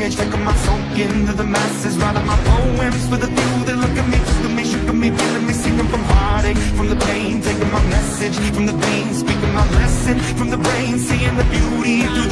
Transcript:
image, taking my soul into the masses, writing my poems for the few that look at me, took me, shook me, feeling me, singing from heartache, from the pain, taking my message from the veins, speaking my lesson from the brain, seeing the beauty through